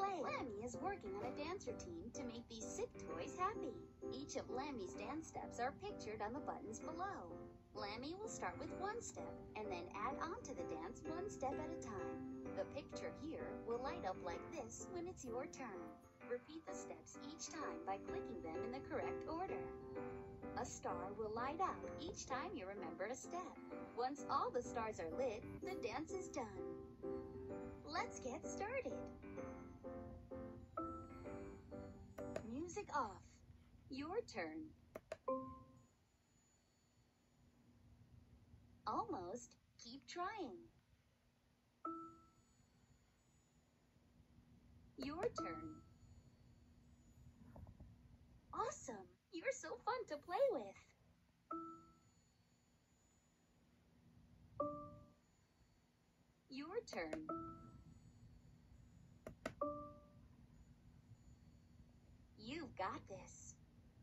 play. Lammy is working on a dance routine to make these sick toys happy. Each of Lammy's dance steps are pictured on the buttons below. Lammy will start with one step and then add on to the dance one step at a time. The picture here will light up like this when it's your turn. Repeat the steps each time by clicking them in the correct order. A star will light up each time you remember a step. Once all the stars are lit, the dance is done. Let's get started. Music off. Your turn. Almost. Keep trying. Your turn. Awesome! You're so fun to play with. Your turn. You've got this.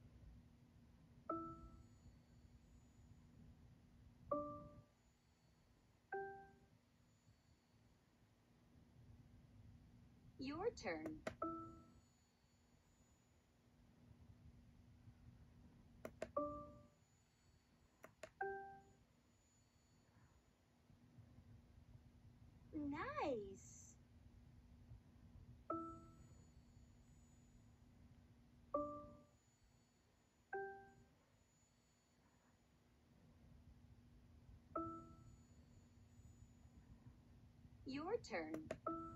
Your turn. Nice! Your turn.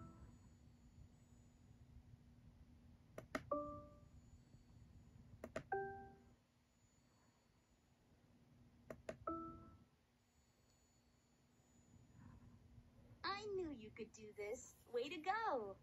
I knew you could do this. Way to go!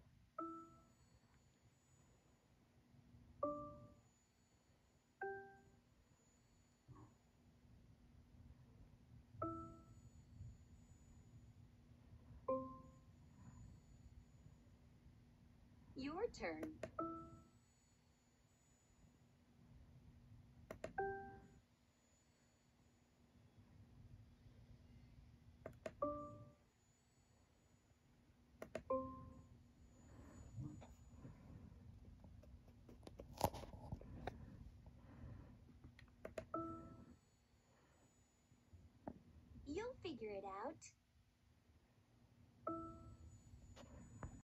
Your turn. You'll figure it out.